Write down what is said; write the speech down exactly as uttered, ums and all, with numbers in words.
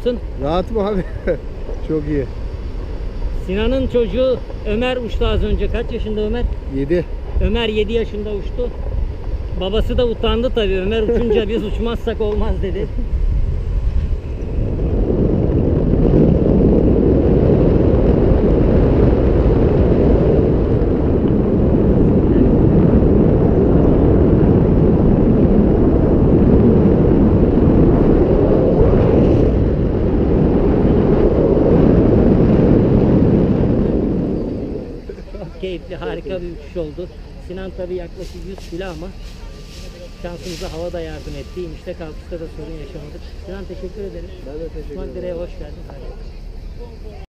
mısın? Rahatım abi. Çok iyi. Sinan'ın çocuğu Ömer uçtu az önce. Kaç yaşında Ömer? yedi. Ömer yedi yaşında uçtu. Babası da utandı tabii. Ömer uçunca biz uçmazsak olmaz dedi. Keyifli, harika bir uçuş oldu. Sinan tabii yaklaşık yüz kilo ama şansımıza hava da yardım etti. İnişte kalkışta da sorun yaşamadık. Sinan teşekkür ederim. Ben de teşekkür Uçmak ederim. direğe hoş geldin.